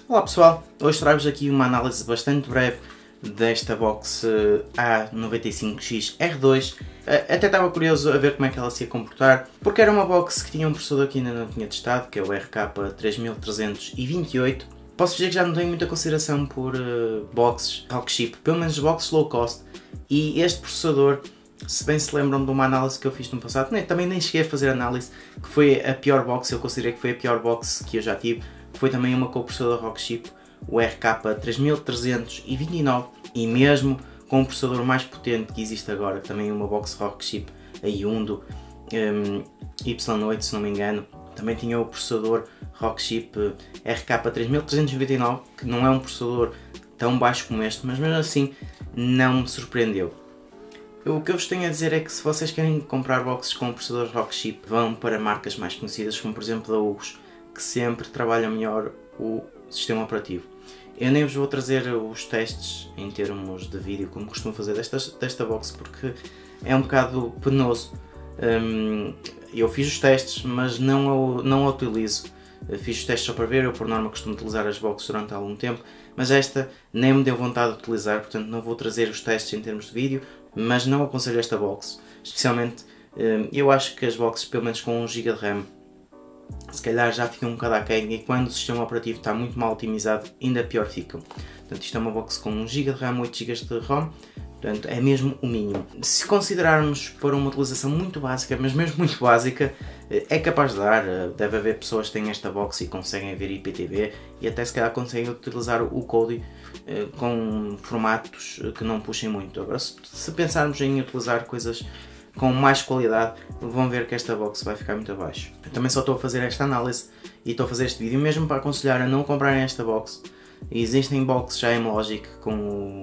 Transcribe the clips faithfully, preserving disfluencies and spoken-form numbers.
Olá pessoal, hoje trago-vos aqui uma análise bastante breve desta box A noventa e cinco X R dois. Até estava curioso a ver como é que ela se ia comportar, porque era uma box que tinha um processador que ainda não tinha testado, que é o R K três mil trezentos e vinte e oito. Posso dizer que já não tenho muita consideração por uh, boxes Rockchip, pelo menos boxes low cost, e este processador, se bem se lembram de uma análise que eu fiz no passado, nem, também nem cheguei a fazer análise, que foi a pior box, eu considerei que foi a pior box que eu já tive. Foi também uma com o processador Rockchip, o R K três mil trezentos e vinte e nove, e mesmo com o processador mais potente que existe agora, também uma box Rockchip, a Yundo um, Y oito, se não me engano, também tinha o processador Rockchip R K três mil trezentos e vinte e nove, que não é um processador tão baixo como este, mas mesmo assim não me surpreendeu. O que eu vos tenho a dizer é que se vocês querem comprar boxes com processadores Rockchip, vão para marcas mais conhecidas, como por exemplo a Hughes, que sempre trabalha melhor o sistema operativo. Eu nem vos vou trazer os testes em termos de vídeo, como costumo fazer desta, desta box, porque é um bocado penoso. Um, eu fiz os testes, mas não, não a utilizo. Fiz os testes só para ver, eu por norma costumo utilizar as boxes durante algum tempo, mas esta nem me deu vontade de utilizar, portanto não vou trazer os testes em termos de vídeo, mas não aconselho esta box. Especialmente, um, eu acho que as boxes, pelo menos com um giga de RAM, se calhar já ficam um bocado aquém, e quando o sistema operativo está muito mal otimizado, ainda pior ficam. Portanto, isto é uma box com um giga de RAM, oito gigas de ROM, portanto é mesmo o mínimo. Se considerarmos para uma utilização muito básica, mas mesmo muito básica, é capaz de dar. Deve haver pessoas que têm esta box e conseguem ver I P T V e até se calhar conseguem utilizar o Kodi com formatos que não puxem muito. Agora, se pensarmos em utilizar coisas com mais qualidade, vão ver que esta box vai ficar muito abaixo. Eu também só estou a fazer esta análise e estou a fazer este vídeo mesmo para aconselhar a não comprarem esta box. Existem boxes já em Logic com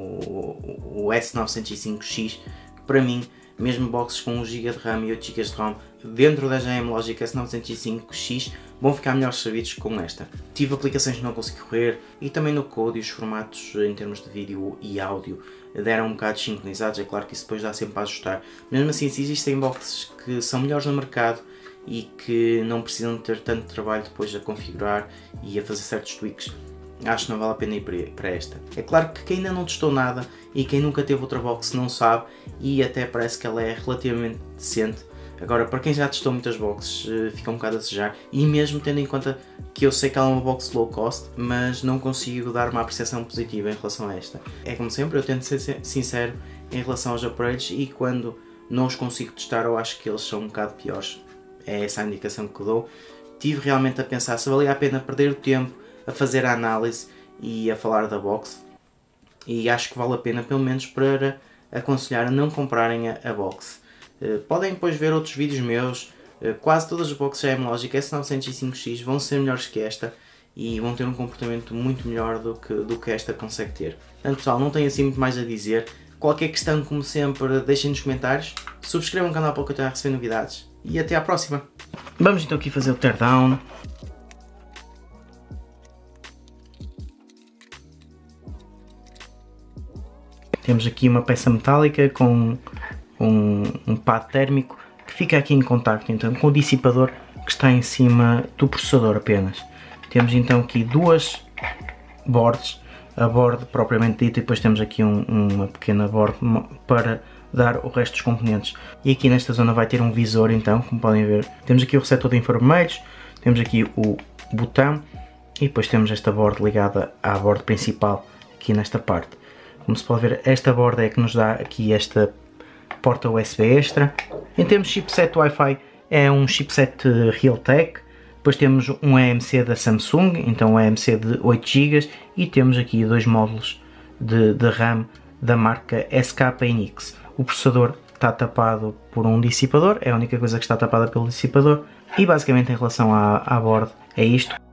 o, o S novecentos e cinco X, que para mim, mesmo boxes com um giga de RAM e oito gigas de ROM, dentro da G M Logic S novecentos e cinco X, vão ficar melhores serviços com esta. Tive aplicações que não consegui correr e também no Kodi os formatos em termos de vídeo e áudio deram um bocado sincronizados. É claro que isso depois dá sempre para ajustar. Mesmo assim, se existem boxes que são melhores no mercado e que não precisam de ter tanto trabalho depois a configurar e a fazer certos tweaks, acho que não vale a pena ir para esta. É claro que quem ainda não testou nada e quem nunca teve outra box não sabe, e até parece que ela é relativamente decente. Agora, para quem já testou muitas boxes, fica um bocado a desejar, e mesmo tendo em conta que eu sei que ela é uma box low cost, mas não consigo dar uma apreciação positiva em relação a esta. É como sempre, eu tento ser sincero em relação aos aparelhos, e quando não os consigo testar eu acho que eles são um bocado piores. É essa a indicação que eu dou. Tive realmente a pensar se valia a pena perder o tempo a fazer a análise e a falar da box, e acho que vale a pena, pelo menos para aconselhar a não comprarem a, a box. Uh, podem depois ver outros vídeos meus, uh, quase todas as boxes G M Logic S novecentos e cinco X vão ser melhores que esta e vão ter um comportamento muito melhor do que, do que esta consegue ter. Portanto pessoal, não tenho assim muito mais a dizer. Qualquer questão, como sempre, deixem nos comentários, subscrevam o canal para continuar a receber novidades e até à próxima. Vamos então aqui fazer o teardown. Temos aqui uma peça metálica com um, um pad térmico que fica aqui em contacto então com o dissipador que está em cima do processador apenas. Temos então aqui duas bordas, a borda propriamente dita, e depois temos aqui um, uma pequena borda para dar o resto dos componentes. E aqui nesta zona vai ter um visor então, como podem ver. Temos aqui o receptor de infravermelhos, temos aqui o botão e depois temos esta borda ligada à borda principal aqui nesta parte. Como se pode ver, esta borda é que nos dá aqui esta porta U S B extra. Em termos de chipset Wi-Fi, é um chipset Realtek. Depois temos um E M C da Samsung, então um E M C de oito gigas, e temos aqui dois módulos de, de RAM da marca S K N X. O processador está tapado por um dissipador, é a única coisa que está tapada pelo dissipador, e basicamente em relação à, à borda é isto.